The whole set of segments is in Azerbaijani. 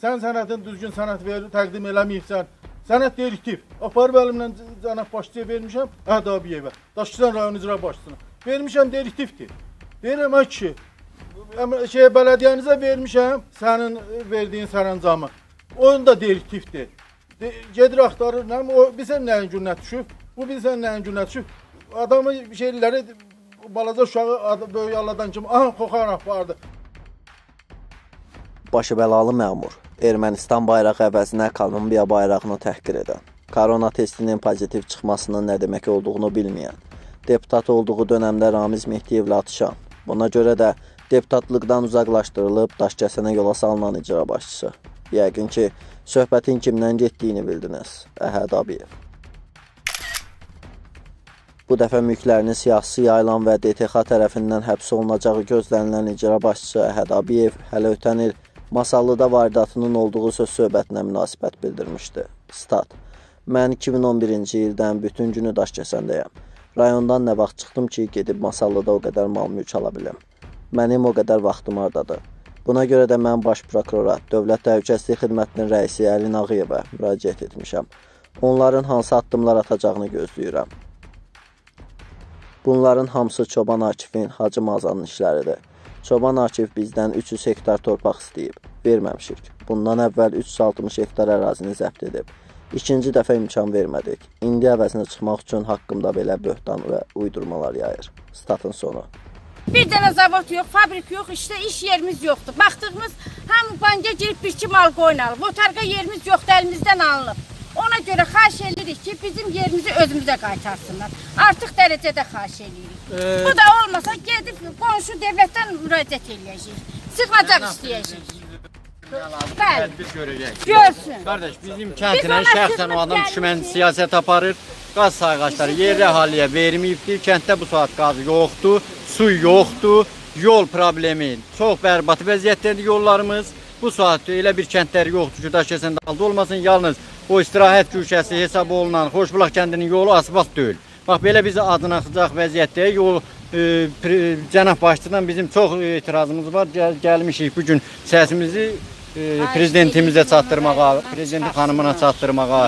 Sən sənətin düzgün sənət təqdim eləməyibsən. Sənət direktiv. Aparıb əlimlə cənab başçıya vermişəm Ədabiyevə. Daşkəsən rayon icra başçısına. Vermişəm direktivdir. Deyirəm ay kişi, bələdiyyənizə vermişəm sənin verdiyin sərəncamı. Onun da direktivdir. Gedir axtarır, bilsən nəyin gününə düşüb, bu bilsən nəyin gününə düşüb. Adamı şeyləri, balaca uşağı böyük alladan kimi, aha, xoxaraq vardı. Başı bəlalı məmur, Ermənistan bayrağı əvəzinə Kolumbiya bayrağını təhqir edən, korona testinin pozitiv çıxmasının nə demək olduğunu bilməyən, deputat olduğu dönəmdə Ramiz Mehdiyevlə atışan, buna görə də deputatlıqdan uzaqlaşdırılıb Daşkəsənə yola salınan icra başçısı. Yəqin ki, söhbətin kimdən getdiyini bildiniz, Əhəd Abiyev. Bu dəfə mülklərinin siyasi yayılan və DTX tərəfindən həbs olunacağı gözlənilən icra başçısı Əhəd Abiyev hələ ötən il Masallıda varidatının olduğu söz söhbətinə münasibət bildirmişdi. Stat: Mən 2011-ci ildən bütün günü Daşkəsəndəyəm. Rayondan nə vaxt çıxdım ki, gedib Masallıda o qədər mal-mülk ala bilim. Mənim o qədər vaxtım hardadır. Buna görə də mən baş prokurora, Dövlət Təhlükəsizlik Xidmətinin rəisi Əlin Ağıyevə müraciət etmişəm. Onların hansı addımlar atacağını gözləyirəm. Bunların hamısı Çoban Akifin, Hacı Mazanın işləridir. Çoban Akif bizdən 300 hektar torpaq istəyib, verməmişik. Bundan əvvəl 360 hektar ərazini zəbt edib. İkinci dəfə imkan vermədik. İndi əvəzinə çıxmaq üçün haqqımda belə böhtan və uydurmalar yayır. Statın sonu. Bir dənə zavod yox, fabrik yox, işte iş yerimiz yoxdur. Baxdığımız hamı banka girib bir-iki mal qoynalıb. Otarqa yerimiz yoxdur, əlimizdən alınıb. Ona görə xahiş edirik ki, bizim yerimizi özümüzə qaytarsınlar. Artıq dərəcədə xahiş edirik. Bu da olmasa gedib qonşu dövlətdən müraciət eləyəcəyik. Sığınacaq istəyəcəyik. Bəli, görsün. Qardaş, bizim kəntinə şəxsən o adam düşmən siyasət aparır. Qaz sayğaçları yerli əhaliyə verməyibdir. Kənddə bu saat qaz yoxdur, su yoxdur, yol problemi çox bərbad vəziyyətdədir yollarımız. Bu saat elə bir kəndlər yoxdur ki, Daşkəsəndə halda olmasın, yalnız o istirahət güşəsi hesab olunan Xoşbulaq kəndinin yolu asfalt deyil. Bax, belə bizi acınacaq vəziyyətdə yol cənab başçıdan bizim çox etirazımız var. Gəlmişik bugün səsimizi prezidentimizə çatdırmağa, prezidentin xanımına çatdırmağa.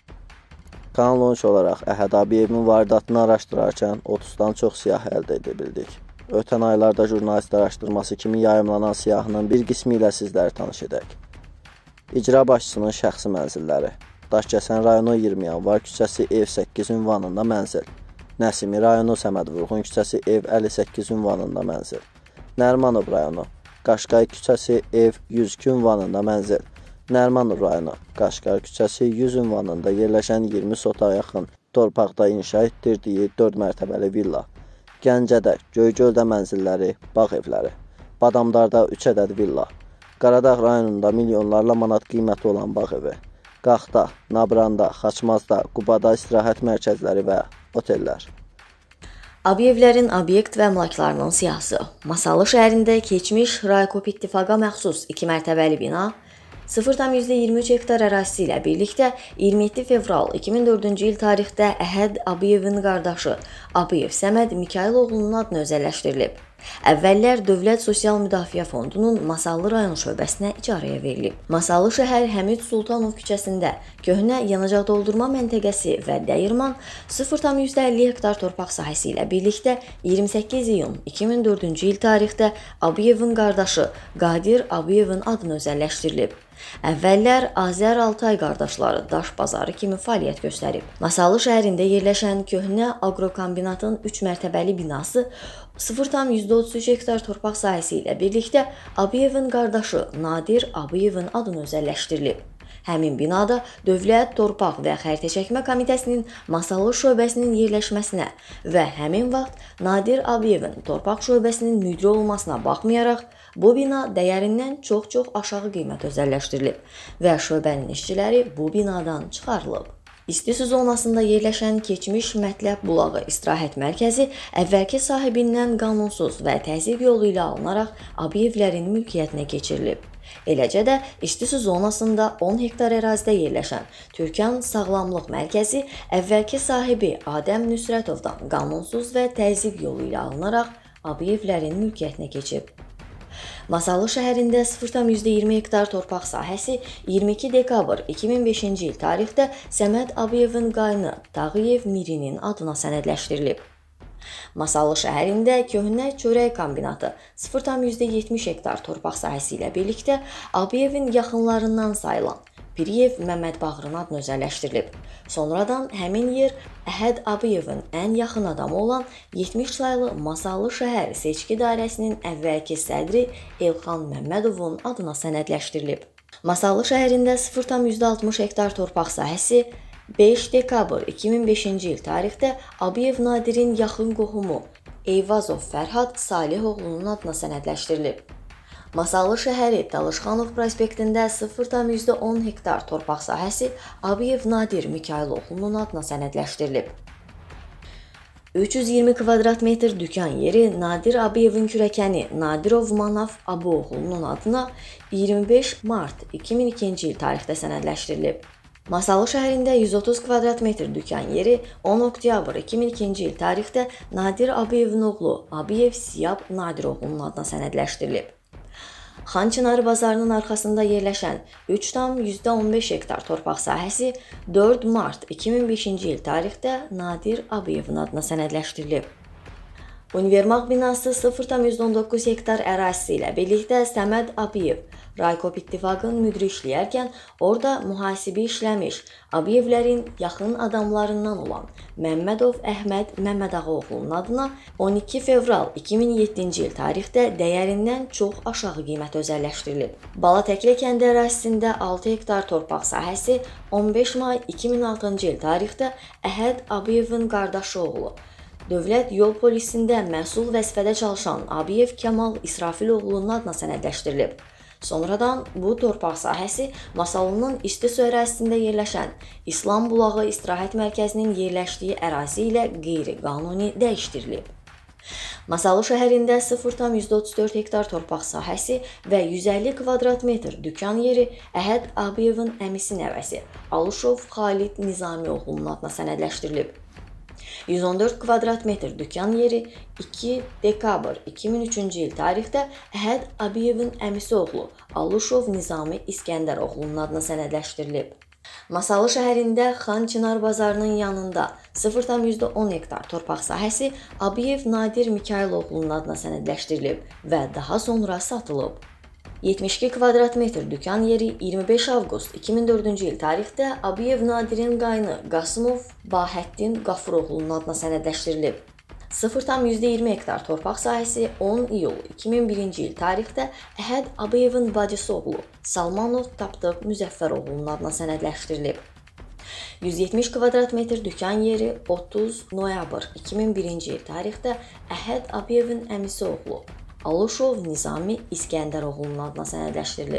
Kanal 13 olaraq Əhəd Abiyevin varidatını araşdırarkən 30-dan çox siyah əldə edə bildik. Ötən aylarda jurnalist araşdırması kimi yayımlanan siyahının bir qismi ilə sizləri tanış edək. İcra başçısının şəxsi mənzilləri. Daşkəsən rayonu 20 yanvar küçəsi ev 8 ünvanında mənzil. Nəsimi rayonu Səməd Vurğun küçəsi ev 58 ünvanında mənzil. Nərmanov rayonu Qaşqay küçəsi ev 102 ünvanında mənzil. Nərmanov rayonu Qaşqay küçəsi 100 ünvanında yerləşən 20 sota yaxın torpaqda inşa etdirdiyi 4 mərtəbəli villa. Gəncədə, Göygöldə mənzilləri, bağ evləri. Badamdarda 3 ədəd villa. Qaradağ rayonunda milyonlarla manat qiyməti olan bağ evi. Qaxda, Nabranda, Xaçmazda, Qubada istirahət mərkəzləri və otellər. Abiyevlərin obyekt və əmlaklarının siyahısı. Masallı şəhərində keçmiş Raykop İttifaqa məxsus 2 mərtəbəli bina 0,23 hektar ərazisi ilə birlikdə 27 fevral 2004-cü il tarixdə Əhəd Abiyevin qardaşı Abiyev Səməd Mikayıloğlu'nun adına özəlləşdirilib. Əvvəllər Dövlət Sosial Müdafiə Fondunun Masallı rayon şöbəsinə icarəyə verilib. Masallı şəhər Həmid Sultanov küçəsində köhnə yanacaq doldurma məntəqəsi və dəyirman 0,50 hektar torpaq sahəsi ilə birlikdə 28 iyun 2004-cü il tarixdə Abiyevin qardaşı Qadir Abiyevin adına özəlləşdirilib. Əvvəllər Azər Altay qardaşları daş bazarı kimi fəaliyyət göstərib. Masallı şəhərində yerləşən köhnə aqrokombinatın 3 mərtəbəli binası 0,33 hektar torpaq sahəsi ilə birlikdə Abiyevin qardaşı Nadir Abiyevin adına özəlləşdirilib. Həmin binada Dövlət Torpaq və Xəritə Çəkmə Komitəsinin Masallı şöbəsinin yerləşməsinə və həmin vaxt Nadir Abiyevin Torpaq şöbəsinin müdiri olmasına baxmayaraq, bu bina dəyərindən çox aşağı qiymət özəlləşdirilib və şöbənin işçiləri bu binadan çıxarılıb. İsti su zonasında yerləşən keçmiş Mətləb Bulağı istirahət mərkəzi əvvəlki sahibindən qanunsuz və təzyiq yolu ilə alınaraq Abiyevlərin mülkiyyətinə keçirilib. Eləcə də isti su zonasında 10 hektar ərazidə yerləşən Türkan Sağlamlıq Mərkəzi əvvəlki sahibi Adəm Nüsrətovdan qanunsuz və təzyiq yolu ilə alınaraq Abiyevlərin mülkiyyətinə keçib. Masallı şəhərində 0,20 hektar torpaq sahəsi 22 dekabr 2005-ci il tarixdə Səməd Abıyevin qayını Tağıyev Mirinin adına sənədləşdirilib. Masallı şəhərində köhnə çörək kombinatı 0,70 hektar torpaq sahəsi ilə birlikdə Abıyevin yaxınlarından sayılan Piriyev Məmməd Bağırın adına özəlləşdirilib. Sonradan həmin yer Əhəd Abıyevin ən yaxın adamı olan 70 saylı Masallı şəhər seçki dairəsinin əvvəlki sədri Elxan Məmmədovun adına sənədləşdirilib. Masallı şəhərində 0,60 hektar torpaq sahəsi 5 dekabr 2005-ci il tarixdə Abiyev Nadirin yaxın qohumu Eyvazov Fərhad Salihoğlunun adına sənədləşdirilib. Masallı şəhəri Dalışxanov prospektində 0,10 hektar torpaq sahəsi Abiyev Nadir Mikayıloğlunun adına sənədləşdirilib. 320 kvadrat metr dükan yeri Nadir Abiyevin kürəkəni Nadirov Manav Abuoğlunun adına 25 mart 2002-ci il tarixdə sənədləşdirilib. Masallı şəhərində 130 kvadrat metr dükan yeri 10 oktyabr 2002-ci il tarixdə Nadir Abiyevin oğlu Abiyev Siyab Nadiroğlunun adına sənədləşdirilib. Xançınarı bazarının arxasında yerləşən 3,15 hektar torpaq sahəsi 4 mart 2005-ci il tarixdə Nadir Abiyevin adına sənədləşdirilib. Univermaq binası 0,19 hektar ərazisi ilə birlikdə Səməd Abiyev Raykop İttifaqın müdiri işləyərkən orada mühasibi işləmiş Abiyevlərin yaxın adamlarından olan Məmmədov Əhməd Məmmədağoğlunun adına 12 fevral 2007-ci il tarixdə dəyərindən çox aşağı qiymət özəlləşdirilib. Bala Təklə kəndi ərazisində 6 hektar torpaq sahəsi 15 may 2006-cı il tarixdə Əhəd Abiyevin qardaşı oğlu Dövlət Yol Polisində məsul vəzifədə çalışan Abiyev Kəmal İsrafiloğlunun adına sənədləşdirilib. Sonradan bu torpaq sahəsi Masallının İstisu ərazisində yerləşən İslam Bulağı İstirahət Mərkəzinin yerləşdiyi ərazi ilə qeyri-qanuni dəyişdirilib. Masallı şəhərində 0,34 hektar torpaq sahəsi və 150 kvadrat metr dükan yeri Əhəd Abiyevin əmisi nəvəsi Alışov Xalid Nizamioğlunun adına sənədləşdirilib. 114 kvadrat metr dükan yeri 2 dekabr 2003-cü il tarixdə Əhəd Abiyevin əmisi oğlu Alışov Nizami İskəndəroğlunun adına sənədləşdirilib. Masallı şəhərində Xançınar bazarının yanında 0,10 hektar torpaq sahəsi Abiyev Nadir Mikayıloğlunun adına sənədləşdirilib və daha sonra satılıb. 72 kvadrat metr dükan yeri 25 avqust 2004-cü il tarixdə Abiyev Nadirin qayını Qasımov Bahəddin Qafuroğlunun adına sənədləşdirilib. 0,20 hektar torpaq sahəsi 10 iyul 2001-ci il tarixdə Əhəd Abiyevin bacısı oğlu Salmanov Tapdıq Müzəffəroğlunun adına sənədləşdirilib. 170 kvadrat metr dükan yeri 30 noyabr 2001-ci il tarixdə Əhəd Abiyevin əmisi oğlu Alışov Nizami İskəndəroğlunun adına sənədləşdirilib.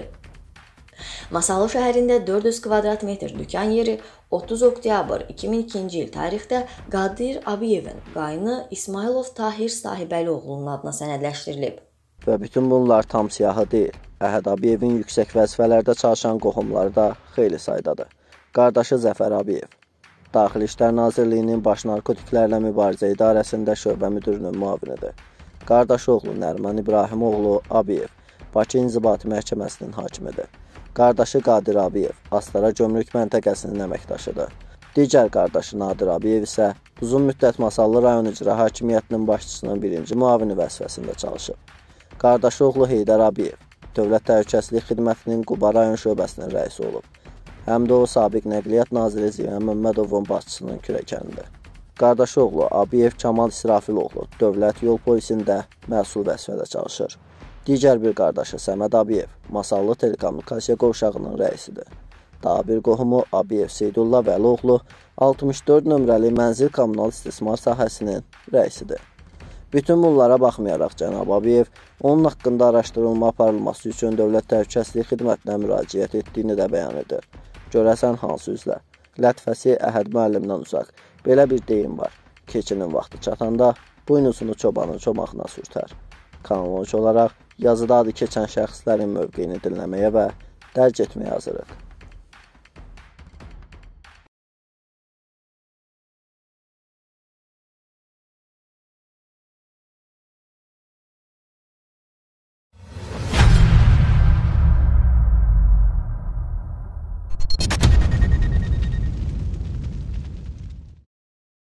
Masallı şəhərində 400 kvadrat metr dükan yeri 30 oktyabr 2002-ci il tarixdə Qadir Abiyevin qayını İsmailov Tahir Sahibəli-oğlunun adına sənədləşdirilib. Və bütün bunlar tam siyahı deyil. Əhəd Abiyevin yüksək vəzifələrdə çalışan qohumları da xeyli saydadır. Qardaşı Zəfər Abiyev, Daxili İşlər Nazirliyinin Baş Narkotiklərlə Mübarizə İdarəsində şöbə müdirinin müavinidir. Qardaşı oğlu Nərman İbrahimoğlu Abiyev, Bakı İnzibati Məhkəməsinin hakimidir. Qardaşı Qadir Abiyev, Astara Gömrük məntəqəsinin əməkdaşıdır. Digər qardaşı Nadir Abiyev isə uzun müddət Masallı rayon icra hakimiyyətinin başçısının birinci müavini vəzifəsində çalışıb. Qardaşı oğlu Heydər Abiyev, Dövlət Təhlükəsizlik Xidmətinin Quba rayon şöbəsinin rəisi olub. Həm də o sabiq Nəqliyyat Naziri Ziya Məmmədovun başçısının kürəkənidir. Qardaşı oğlu Abiyev Kəmal İsrafiloğlu Dövlət Yol Polisində məsul vəzifədə çalışır. Digər bir qardaşı Səməd Abiyev Masallı Telekommunikasiya qovşağının rəisidir. Daha bir qohumu Abiyev Seydulla Vəloğlu 64 nömrəli mənzil kommunal istismar sahəsinin rəisidir. Bütün bunlara baxmayaraq cənab Abiyev onun haqqında araşdırılma aparılması üçün Dövlət Təhlükəsizlik Xidmətinə müraciət etdiyini də bəyan edir. Görəsən hansı üzlər? Lətifəsi Əhəd müəllimdən uzaq. Belə bir deyim var. Keçinin vaxtı çatanda buynuzunu çobanın çomağına sürtər. Kanal 13 olaraq yazıda adı keçən şəxslərin mövqeyini dinləməyə və dərc etməyə hazırıq. olun.